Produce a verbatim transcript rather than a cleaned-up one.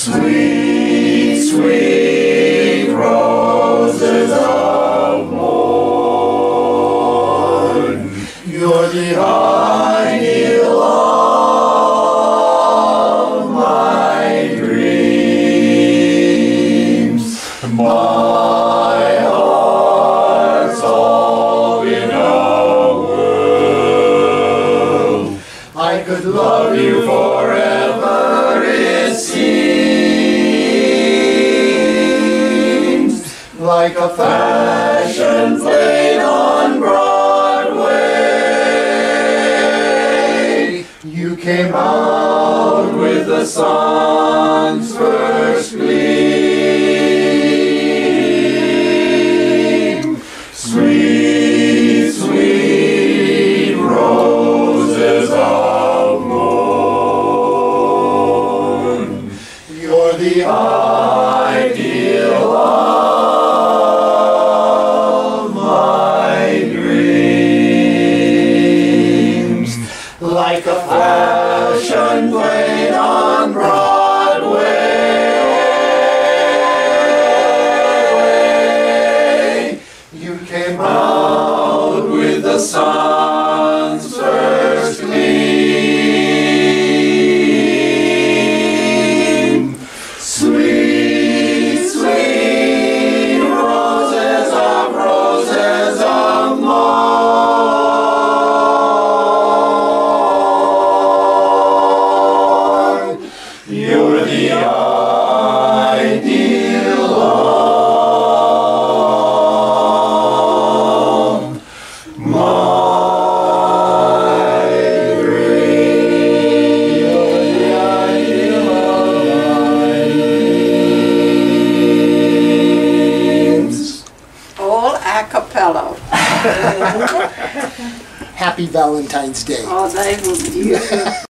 Sweet, sweet roses of morn, you're the ideal of my dreams. My heart's all in a whirl. I could love you forever, it seems, like a fashion plate on Broadway. You came out with the sun's first gleam. Sweet, sweet roses of morn, you're the ideal of my dreams. Like a fashion plate on Broadway, you came out with the sun's first gleam. Sweet, sweet roses of roses of morn, you're the ideal of my dreams. You're the ideal of my dreams. All a cappella. Happy Valentine's Day. Oh, they will be beautiful.